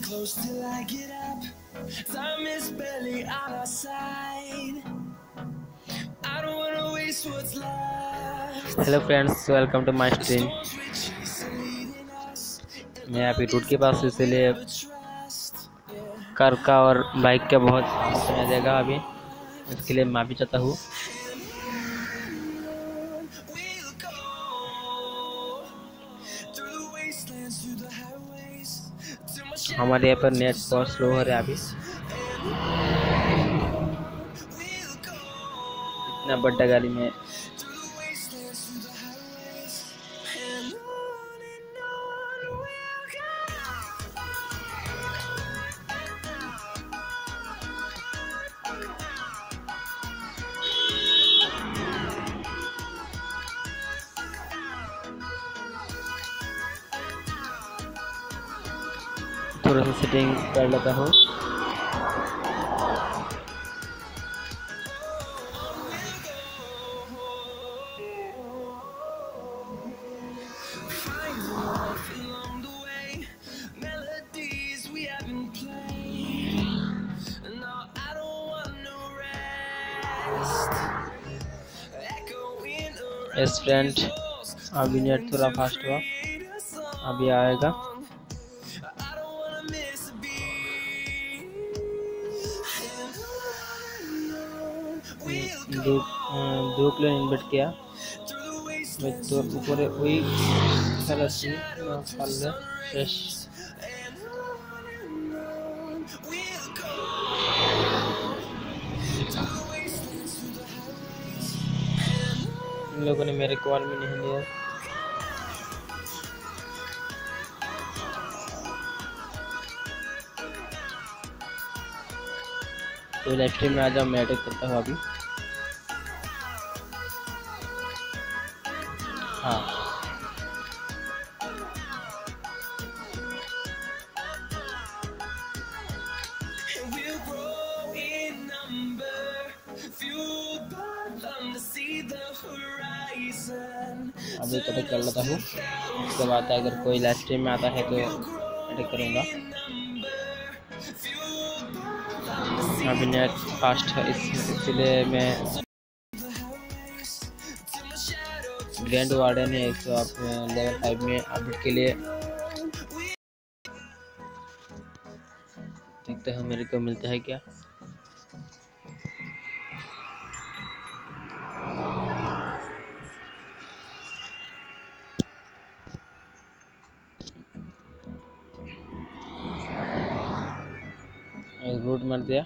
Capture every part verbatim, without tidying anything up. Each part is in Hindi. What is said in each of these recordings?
close till I get up. Time is barely on our side. I don't wanna waste what's left. Hello friends, welcome to my stream. Storms we chase are leading us. मैं अभी रोड के पास, इसलिए Never trust. Yeah. कार का और बाइक का बहुत समय देगा अभी, इसके लिए माफ़ी चाहता हूँ। We'll go through the wastelands, through the highways, till my हमारे यहाँ पर नेट बहुत स्लो हो रहा है अभी। we'll go इतना बड़ा गाड़ी में through the wastelands, through the highways, and on and on we'll go. थोड़ा सा सेटिंग कर लेता हूँ। Find life along the way, melodies we haven't played. No, I don't want no rest. Echoing around yes friend, these walls, अभी नेट थोड़ा फास्ट हुआ, create a song. अभी आएगा। I don't wanna miss a beat. And on we'll दो go दो किलो इन्वर्ट किया through the मैं wastelands, तो ऊपर वही खलसी फाले fresh and on and on we'll go through the wastelands, through the highways, and on. इन लोगों ने मेरे कॉल में नहीं लिया। तो लाइव स्ट्रीम में आ जाओ, मैं एडिट करता हूँ अभी। हाँ, And we'll grow in number, fueled by them to see the horizon. अभी एडिट कर लेता हूँ। उसके बाद अगर कोई लाइव स्ट्रीम में आता है तो एडिट करूँगा। In number, fueled by them to see अभी नेट फास्ट है, इस इसलिए मैं the highways, till my shadow turns grand warden है एक सौ लेवल फाइव में अपडेट के लिए देखते हैं मेरे को मिलता है क्या। रूट मार दिया।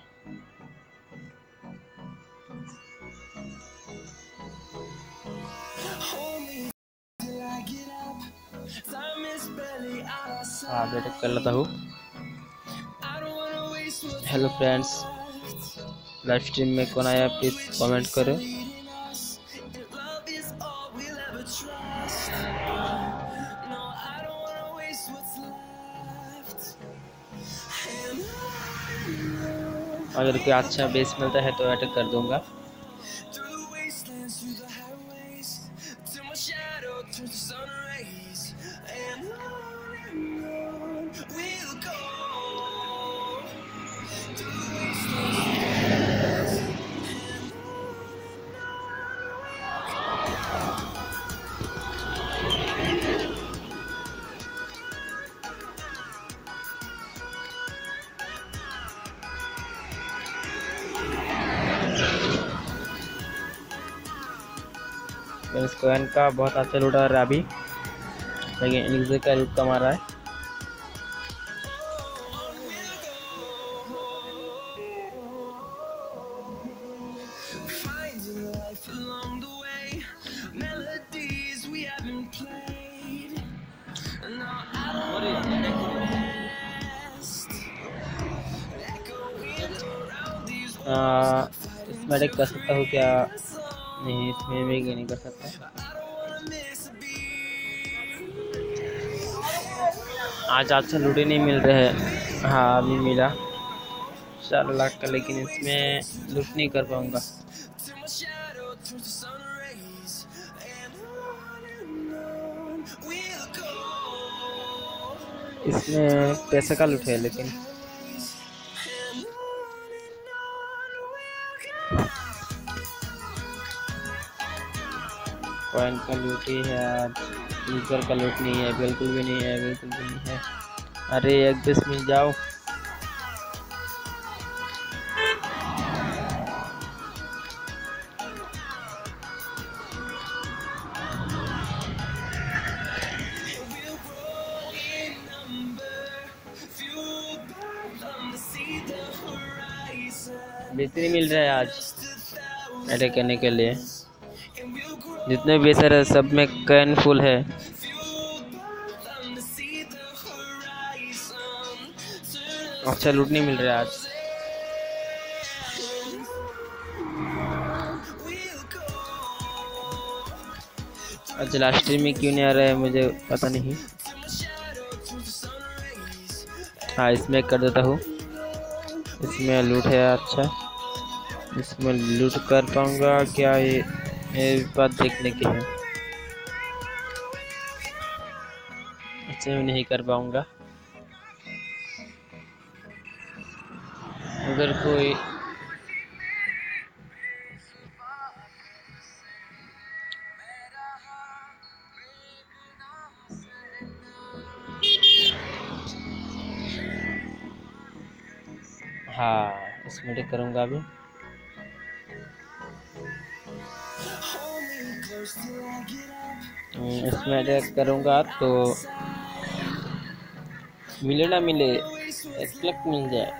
hold me till I get up. Time is barely on our हाँ, side. एडिट कर लेता हूँ। I don't wanna waste what's hello friends, left. Live stream में कौन आया प्लीज़ कमेंट करो। Leading us, and love is all we'll ever trust. No, I don't wanna waste what's left. And on अगर कोई अच्छा बेस मिलता है तो एडिट कर दूंगा। through the wastelands, through the highways, till my shadow turns to sun rays. And on and on we'll go through the wastelands, through the highways, and इस कॉइन का बहुत अच्छा लूट आ रहा है अभी, लेकिन इनसे का लूट कम आ रहा है। finding life along the way, melodies we haven't played. No, I don't wanna rest. Echoing around these आ, walls, इसमें एडिट कर सकता हूँ क्या? नहीं, इसमें भी नहीं कर सकता। I don't wanna miss a beat. आज अच्छा लूट ही नहीं मिल रहे हैं। हाँ, अभी मिला चार लाख का, लेकिन इसमें लूट नहीं कर पाऊँगा। Till my shadow turns to sun rays, and on and on we'll go इसमें पैसे का लूट है, लेकिन कॉइन का लूट ही है आज। यूजर का लूट नहीं है, बिल्कुल भी नहीं है, बिल्कुल भी नहीं है। अरे एक बीस मिल जाओ। बेहतरी मिल रहा है आज अटैक करने के लिए। जितने भी बेसर है सब में कॉइन फुल है। अच्छा लूट नहीं मिल रहा है आज। अच्छा लास्ट में क्यों नहीं आ रहा है मुझे पता नहीं। हाँ इसमें कर देता हूँ। इसमें लूट है। अच्छा इसमें लूट कर पाऊंगा क्या, ये ये बात देखने की है। अच्छा मैं नहीं कर पाऊंगा। अगर कोई हाँ इसमें अटैक करूंगा अभी। इसमें अटैक करूंगा तो मिले ना मिले एक लाख मिल जाए।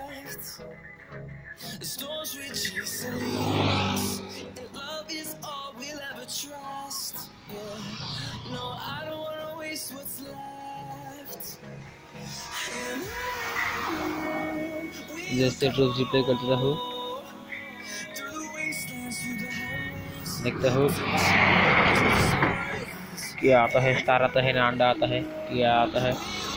जैसे ट्रूप रिप्ले करता हूँ, देखता हूँ क्या आता है। स्टार आता है ना अंडा आता है, क्या आता है।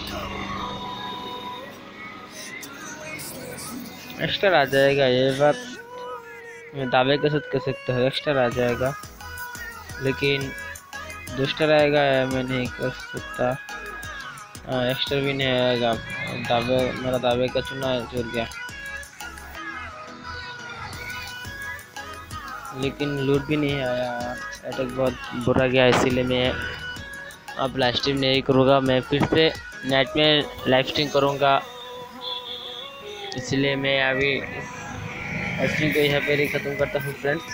एक्स्ट्रा आ जाएगा, ये बात मैं दावे के साथ कह सकता हूँ। एक्स्ट्रा आ जाएगा, लेकिन दो स्टार आएगा मैं नहीं कर सकता। एक्स्ट्रा भी नहीं आएगा। दावे मेरा दावे का चुना जुड़ गया, लेकिन लूट भी नहीं आया। अटैक बहुत बुरा गया, इसीलिए मैं अब लाइव स्ट्रीम नहीं करूँगा। मैं फिर से नेट में लाइव स्ट्रीम करूँगा, इसलिए मैं अभी स्ट्रीम को यहाँ पे ही ख़त्म करता हूँ फ्रेंड्स।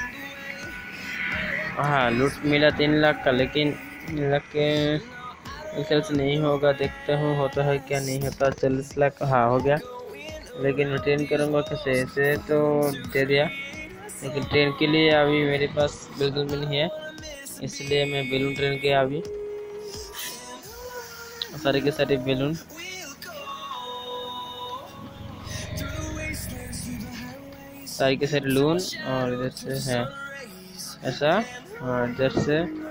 हाँ लूट मिला तीन लाख का, लेकिन तीन लाख के ख्याल से नहीं होगा। देखता हूँ होता है क्या नहीं होता। चालीस लाख हाँ हो गया, लेकिन रिटर्न करूँगा कैसे। ऐसे तो दे दिया, लेकिन ट्रेन के लिए अभी मेरे पास बिल्कुल भी नहीं है, इसलिए मैं बैलून ट्रेन के अभी सारे के सारे बैलून सारे के सारे लून और इधर से है ऐसा, और इधर से